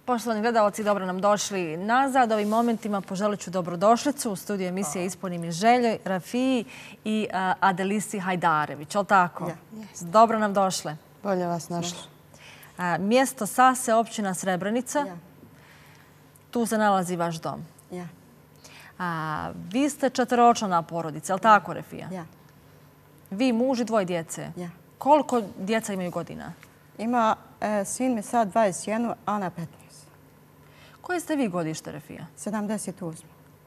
Poštovani gledalci, dobro nam došli nazad. Ovim momentima poželit ću dobrodošlicu u studiju emisije Ispuni mi želje Rafiji i Adelisi Hajdarević. Je li tako? Ja. Dobro nam došle. Bolje vas našla. Mjesto Sase, općina Srebrenica. Ja. Tu se nalazi vaš dom. Ja. Vi ste četveročlana porodica, je li tako, Rafija? Ja. Vi, muž i dvoje djece. Ja. Koliko djeca imaju godina? Ima sin mi sad 21, Ana 15. Koje ste vi godište, Rafija? 78.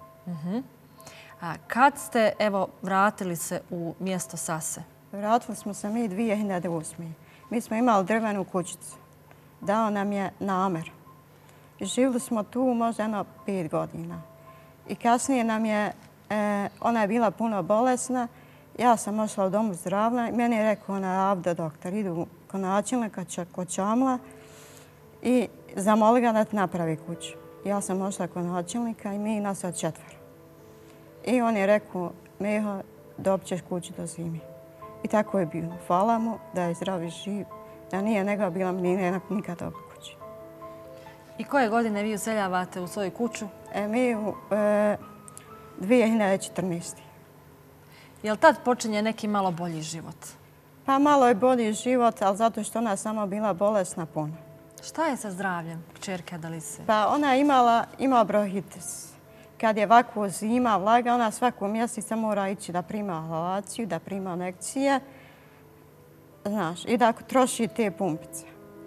Kad ste, evo, vratili se u mjesto Sase? Vratili smo se mi 2008. Mi smo imali drvenu kućicu. Dao nam je namer. I živjeli smo tu možda 5 godina. I kasnije nam je, ona je bila puno bolesna. Ja sam ošla u domu zdravlja i meni je rekao Avda doktor, idu kod načelnika kod Čamla i zamoli ga da ti napravi kuću. Ja sam ošla kod načelnika i mi nas od 4. I on je rekao, Meho, dobit ćeš kuću do zimi. I tako je bilo. Hvala mu da je zdrav i živ, da nije nego bila mi nikad dobila kuću. I koje godine vi useljavate u svoju kuću? Mi u 2014. Je li tad počinje neki malo bolji život? Pa malo je bolji život, ali zato što ona je samo bila bolesna puno. Šta je sa zdravljem kćerke Adelise? Pa ona je imala bronhitis. Kad je ovako zima, vlaga, ona svako mjeseca mora ići da prima inhalaciju, da prima injekcije. Znaš, i da troši te pumpice.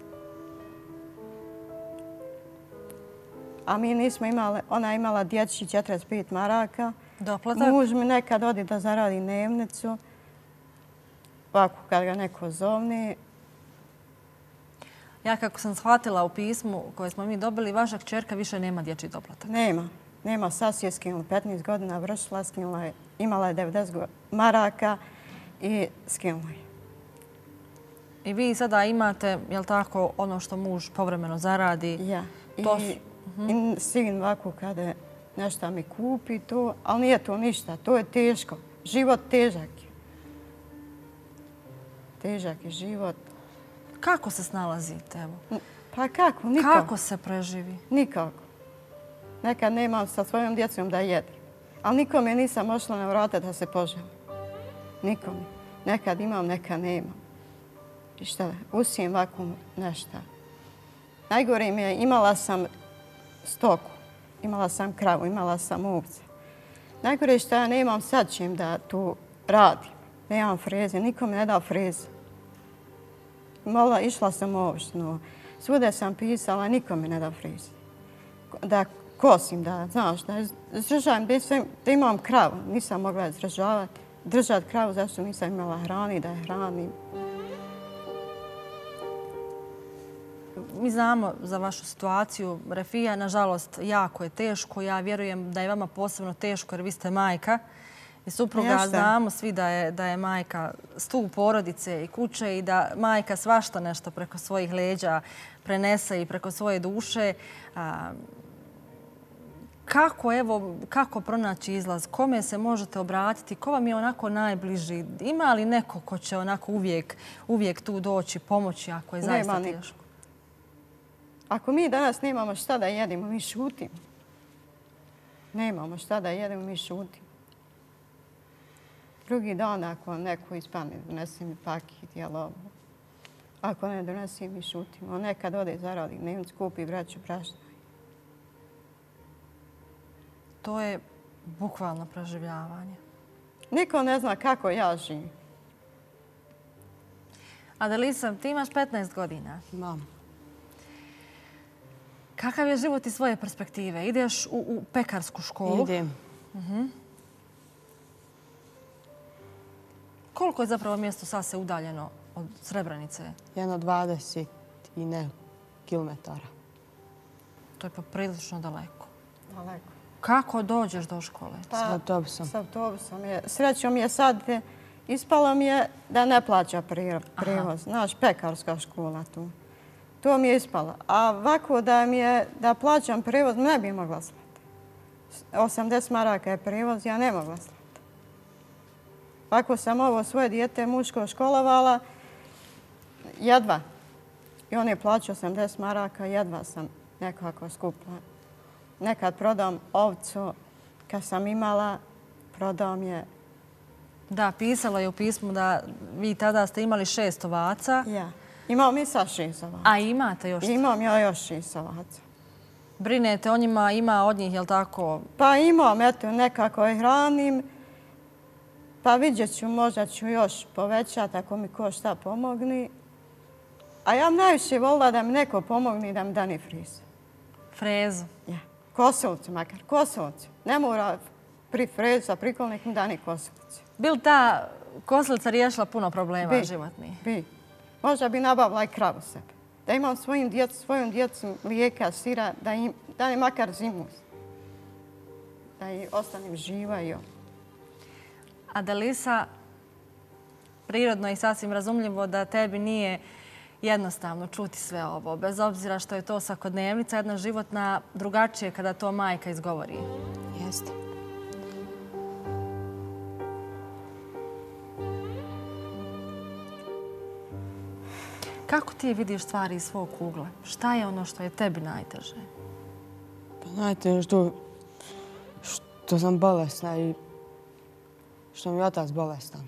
A mi nismo imali, ona je imala dječji 45 maraka. Doplatak? Muž mi nekad odi da zaradi dnevnicu. Ovako kad ga neko zovne. Ja kako sam shvatila u pismu koje smo mi dobili, vaša kćerka više nema dječji doplatak. Nema. Nema, sad je skinula 15 godina, vršila, skinula je, imala je 90 maraka i skinula je. I vi sada imate, je li tako, ono što muž povremeno zaradi? Ja. To I sin ovako kada nešto mi kupi to, ali nije to ništa, to je teško. Život težak je. Težak je život. Kako se snalazite, evo? Pa kako? Nikako. Kako se preživi? Nikako. Nekad nemam sa svojom djecom da jedim. Ali nikome nisam ošla na vrata da se poželim. Nikome. Nekad imam, nekad nemam. I šta, usijem ovako nešto. Najgore mi je, imala sam stoku, imala sam kravu, imala sam ovce. Najgore je što ja nemam sad čim da tu radim. Nemam freze, niko mi ne dao freze. Išla sam ovršno. Svude sam pisala, niko mi ne dao freze. Da kosim, da, znaš, da izdržavam, da imam kravu. Nisam mogla držati kravu, zašto nisam imala hrani, da je hranim. Mi znamo za vašu situaciju, Rafija, nažalost, jako je teško. Ja vjerujem da je vama posebno teško jer vi ste majka i supruga. Znamo svi da je majka stup porodice i kuće i da majka svašta nešto preko svojih leđa prenese i preko svoje duše. Kako pronaći izlaz? Kome se možete obratiti? Ko vam je onako najbliži? Ima li neko ko će onako uvijek tu doći, pomoći ako je zaista teško? Ako mi danas nemamo šta da jedemo, mi šutimo. Nemamo šta da jedemo, mi šutimo. Drugi dan ako neko ispane, donese mi paket, jel ovo. Ako ne donese, mi šutimo. Nekad ode zaradi dnevnicu, kupi vreću prašna. To je bukvalno preživljavanje. Niko ne zna kako ja živim. Adelisa, ti imaš 15 godina. Mam. Kakav je život iz svoje perspektive? Ideš u pekarsku školu. Idem. Koliko je zapravo mjesto Sase udaljeno od Srebrenice? 20 i ne kilometara. To je poprilično daleko. Daleko. Kako dođeš do škole? S autobusom. S autobusom. Srećom je sad, ispalo mi je da ne plaća prijevoz. Znaš, pekarska škola tu. To mi je ispalo. A ovako da plaćam prijevoz, ne bi mogla slati. 80 maraka je prijevoz, ja ne mogla slati. Ovako sam ovo svoje dijete muško školovala, jedva. I on je plaćao 80 maraka, jedva sam nekako skupla. Nekad prodam ovcu, kad sam imala, prodam je. Da, pisalo je u pismu da vi tada ste imali 6 ovaca. Ja. Imam i sad 6 ovaca. A imate još? Imam ja još 6 ovaca. Brinete o njima, ima od njih, jel tako? Pa imam, eto, nekako je hranim. Pa vidjet ću, možda ću još povećati ako mi ko šta pomogni. A ja najviše volila da mi neko pomogni da mi dani friz. Frezu? Ja. Kosilicu makar, kosilicu. Ne mora pri frezu, a prikolnik mi dani kosilicu. Bi li ta kosilica riješila puno problema životnih? Bi. Možda bi nabavila i kravu sebe. Da imam svojom djecom mlijeka, sira, da ne makar zimu. Da i ostanem živa i ovo. Adelisa, prirodno i sasvim razumljivo da tebi nije jednostavno čuti sve ovo, bez obzira što je to svakodnevnica, jedna životna, drugačije kada to majka izgovori. Jeste. Kako ti vidiš stvari iz svog ugla? Šta je ono što je tebi najteže? Pa najteže što sam bolesna i što mi je otac bolestan.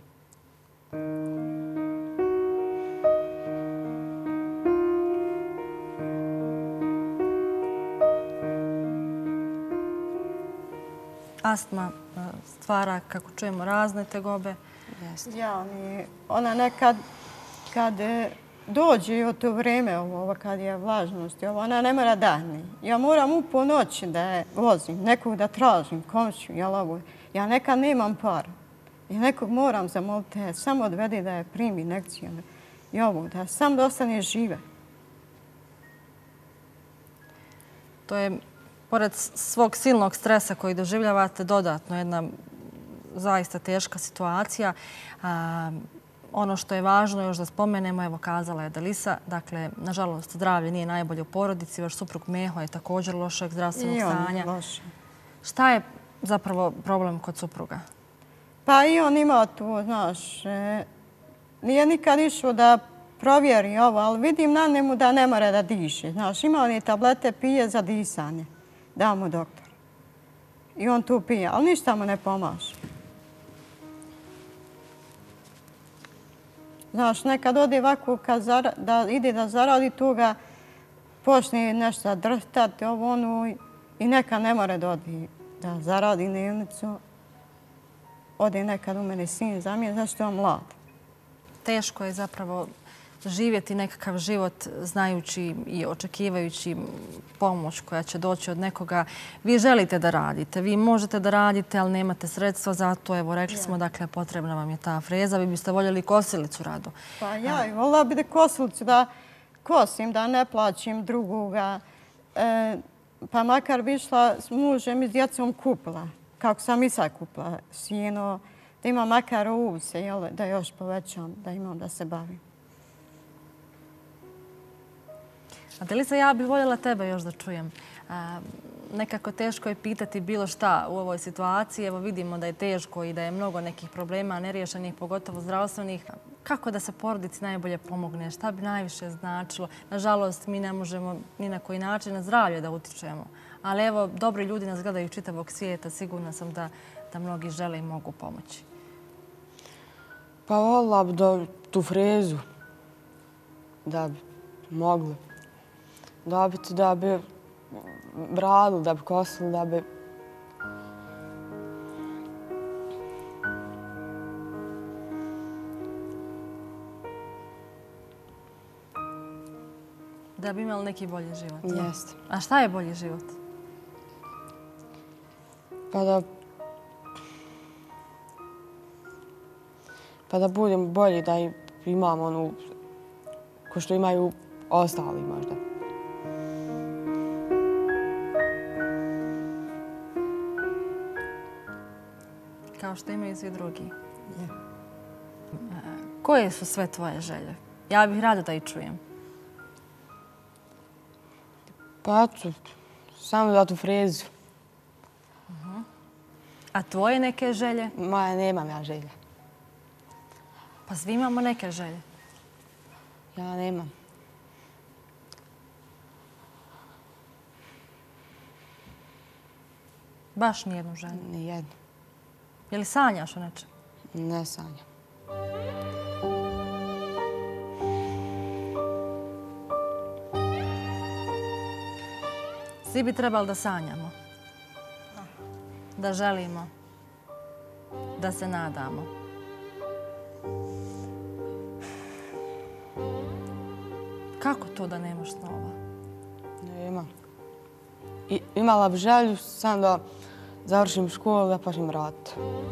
Astma stvara, kako čujemo, razne tegobe. Ja, ona nekad kad dođe od to vrijeme, kad je vlažnost, ona ne mora dani. Ja moram u ponoći da je vozim, nekog da tražim, komšiju, ja nekad nemam para. Ja nekog moram zamoliti, samo odvedi da je primi nekciju i ovo, da sam da ostane žive. To je, pored svog silnog stresa koji doživljavate, dodatno jedna zaista teška situacija. Ono što je važno još da spomenemo, evo kazala je Adelisa, dakle, nažalost, zdravlje nije najbolje u porodici, vaš suprug Meho je također lošeg zdravstvenog stanja. I on je loš. Šta je zapravo problem kod supruga? Pa i on ima tu, znaš, nije nikad išao da provjeri ovo, ali vidim na njemu da ne mora da diše. Znaš, ima on i tablete, pije za disanje. Da mu doktor. I on tu pije, ali ništa mu ne pomaže. Znaš, nekad ode ovako da ide da zaradi toga, počne nešto drhtati, ovo ono, i nekad ne mora da ode da zaradi dnevnicu. Ode nekad u mene sin zamije, zašto je on mlad. Teško je zapravo živjeti nekakav život znajući i očekivajući pomoć koja će doći od nekoga. Vi želite da radite, vi možete da radite, ali nemate sredstva za to. Evo, rekli smo, dakle, potrebna vam je ta freza. Vi biste voljeli kosilicu rado. Pa ja i voljela bi da kosilicu da kosim, da ne plaćim drugoga. Pa makar bi išla s mužem i s djecom kupila. Kako sam i sad kupila sjeno, da imam makar ovce, da još povećam, da imam da se bavim. Adelisa, ja bih voljela tebe još da čujem. Nekako teško je pitati bilo šta u ovoj situaciji. Evo vidimo da je teško i da je mnogo nekih problema neriješenih, pogotovo zdravstvenih. Kako da se porodici najbolje pomogne? Šta bi najviše značilo? Nažalost, mi ne možemo ni na koji način na zdravlje da utičemo. Ali evo, dobri ljudi nas gledaju čitavog svijeta. Sigurna sam da mnogi žele i mogu pomoći. Pa volila bi da tu frezu da bi mogli dobiti, da bi bradili, da bi kosili, da bi... Da bi imali neki bolji život. Jeste. A šta je bolji život? Pa da budem bolji, da imam onu ko što imaju ostali možda. Kao što imaju svi drugi. Koje su sve tvoje želje? Ja bih rado da ih čujem. Pa eto, samo da tu frezu. A tvoje neke želje? Moja, nemam ja želje. Pa svi imamo neke želje. Ja nemam. Baš nijednu želju? Nijednu. Je li sanjaš o nečem? Ne sanjam. Svi bi trebali da sanjamo. Da želimo. Da se nadamo. Kako to da nemaš snova? Imam. Imala bi želju sam da završim školu, da počnem raditi.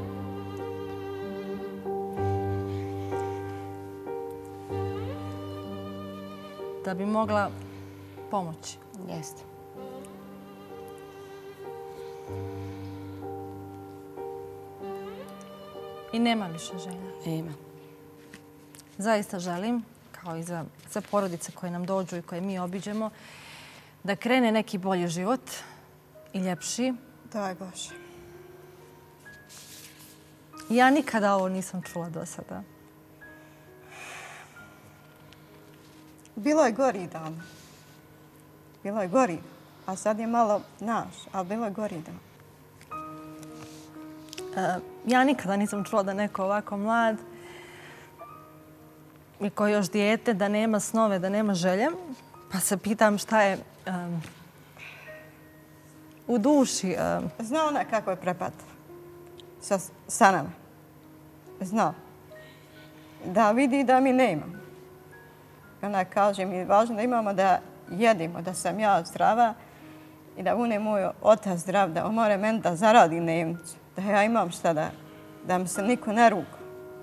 Da bi mogla pomoći. Jeste. I nema više želja. Ima. Zaista želim, kao i za sve porodice koje nam dođu i koje mi obiđemo, da krene neki bolji život i ljepši. Daj Bože. Ja nikada ovo nisam čula do sada. Bilo je gori dan. Bilo je gori. A sad je malo naš, ali bilo je gori dan. Ja nikada nisam čula da neko ovako mlad i koji još dijete, da nema snove, da nema želje. Pa se pitam šta je u duši. Zna ona kako je prepatila sa nama. Zna. Da vidi da mi ne imamo. Ona kaže mi je važno da imamo da jedimo, da sam ja zdrava i da on je moj otac zdrav, da on mora meni da zaradi dnevnicu. Da ja imam šta da mi se niko ne ruga.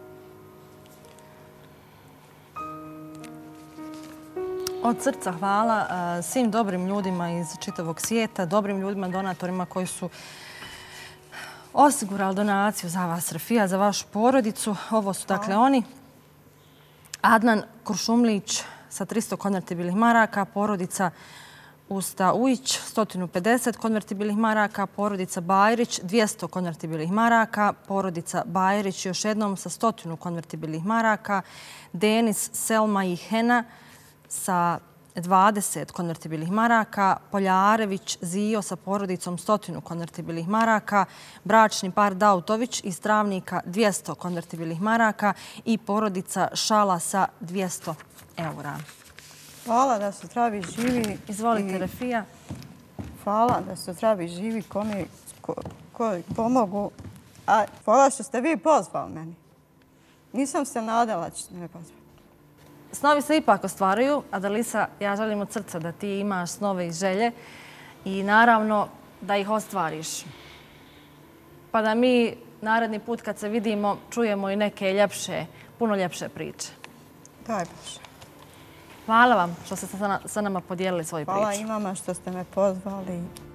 Od srca hvala svim dobrim ljudima iz čitavog svijeta, dobrim ljudima, donatorima koji su osigurali donaciju za vas, Refija, za vašu porodicu. Ovo su dakle oni. Adnan Kuršumlić sa 300 konvertibilnih maraka, porodica Usta Ujić 150 konvertibilnih maraka, porodica Bajrić 200 konvertibilnih maraka, porodica Bajrić još jednom sa 100 konvertibilnih maraka, Denis, Selma i Hena sa 20 konvertibilnih maraka, Poljarević Zio sa porodicom 100 konvertibilnih maraka, bračni par Dautović iz Travnika 200 konvertibilnih maraka i porodica Šala sa 200 eura. Hvala da su zdravi živi. Izvolite, Refija. Hvala da su zdravi živi koji pomogu. A hvala što ste vi pozvali meni. Nisam se nadala da ćete me pozvati. Snovi se ipak ostvaruju. Adalisa, ja želim od srca da ti imaš snove i želje i naravno da ih ostvariš. Pa da mi naredni put kad se vidimo čujemo i neke ljepše, puno ljepše priče. Daj Bože. Hvala vam što ste sa nama podijelili svoju priču. Hvala i vama što ste me pozvali.